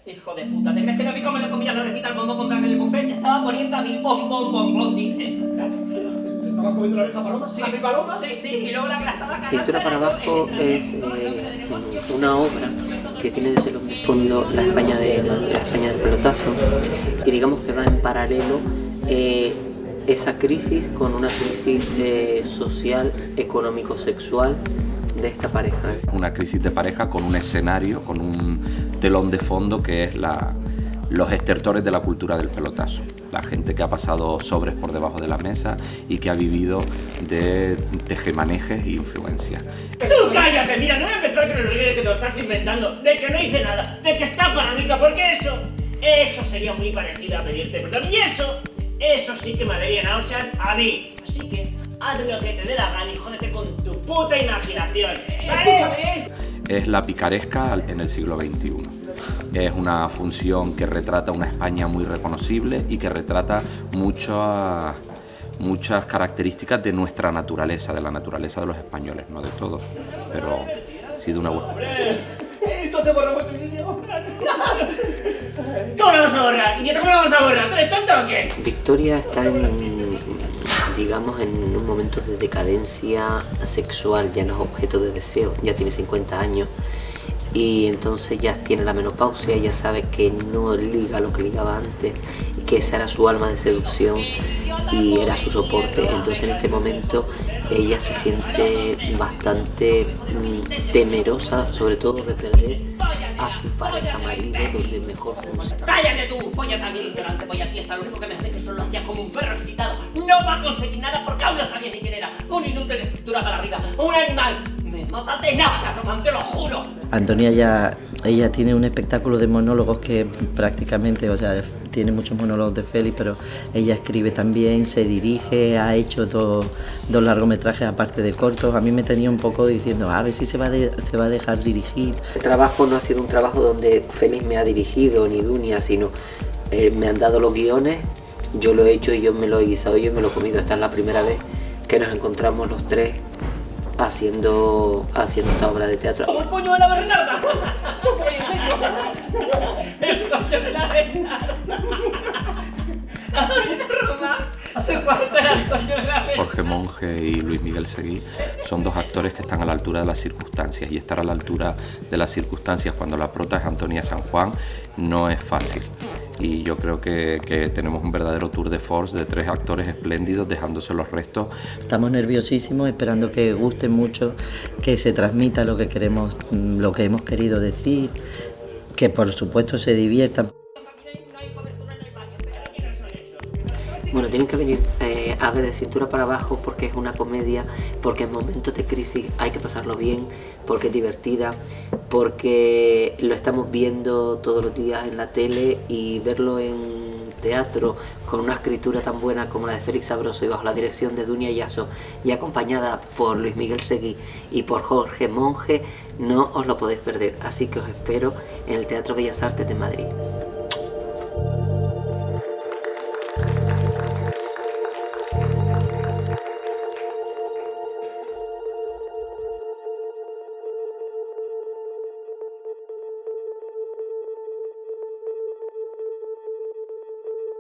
Hijo de puta, ¿te crees que no vi cómo le comías la orejita al bombón con en el buffet? Te estaba poniendo a mi bombón, dice. ¿Le estabas comiendo la oreja a Paloma? Sí, ¿A mi Paloma? sí, y luego la que la estaba cagando. Cintura para abajo es una obra que tiene de telón de fondo la España del pelotazo, y digamos que va en paralelo esa crisis con una crisis social, económico, sexual de esta pareja. Una crisis de pareja con un escenario, con un telón de fondo que es los estertores de la cultura del pelotazo. La gente que ha pasado sobres por debajo de la mesa y que ha vivido de tejemanejes e influencias. ¡Tú cállate! Mira, no voy a empezar con el rollo de que te lo estás inventando, de que no hice nada, de que está paranoica, porque eso sería muy parecido a pedirte perdón. Y eso sí que me daría náuseas a mí. Así que haz lo que te dé la gana y jódete con tu puta imaginación. ¿Vale? Es la picaresca en el siglo XXI. Es una función que retrata una España muy reconocible y que retrata muchas características de nuestra naturaleza, de la naturaleza de los españoles, no de todos, pero sí de una buena. ¿Entonces borramos el vídeo? ¿Cómo lo vamos a borrar? ¿Y cómo lo vamos a borrar? ¿Tú eres tonto o qué? Victoria está digamos, en un momento de decadencia sexual, ya no es objeto de deseo, ya tiene 50 años. Y entonces ya tiene la menopausia, ya sabe que no liga lo que ligaba antes, y que esa era su alma de seducción y era su soporte. Entonces en este momento ella se siente bastante temerosa, sobre todo de perder a su pareja marido, donde mejor funciona. ¡Cállate tú! Folla también, ignorante, polla tiesa. Lo único que me hace son los días como un perro excitado. No va a conseguir nada porque aún no sabía ni quién era. Un inútil de estructura para arriba, un animal. Me mata de nada, Román, te lo juro. Antonia ella tiene un espectáculo de monólogos que prácticamente, o sea, tiene muchos monólogos de Félix, pero ella escribe también, se dirige, ha hecho dos largometrajes aparte de cortos. A mí me tenía un poco diciendo, a ver si se va a dejar dirigir. El trabajo no ha sido un trabajo donde Félix me ha dirigido, ni Dunia, sino me han dado los guiones, yo lo he hecho y yo me lo he guisado y yo me lo he comido. Esta es la primera vez que nos encontramos los tres haciendo esta obra de teatro. ¡Como el coño de la Bernarda! ¡El coño de la Bernarda! ¡Ay, Román! Se cuarta el coño de la Bernarda. Jorge Monge y Luis Miguel Seguí son dos actores que están a la altura de las circunstancias, y estar a la altura de las circunstancias cuando la prota es Antonia San Juan no es fácil. Y yo creo que tenemos un verdadero tour de force de tres actores espléndidos dejándose los restos. Estamos nerviosísimos, esperando que guste mucho, que se transmita lo que queremos, lo que hemos querido decir, que por supuesto se diviertan. Bueno, tienen que venir a ver de cintura para abajo porque es una comedia, porque en momentos de crisis hay que pasarlo bien, porque es divertida, porque lo estamos viendo todos los días en la tele, y verlo en teatro con una escritura tan buena como la de Félix Sabroso y bajo la dirección de Dunia Yasso y acompañada por Luis Miguel Seguí y por Jorge Monge, no os lo podéis perder. Así que os espero en el Teatro Bellas Artes de Madrid.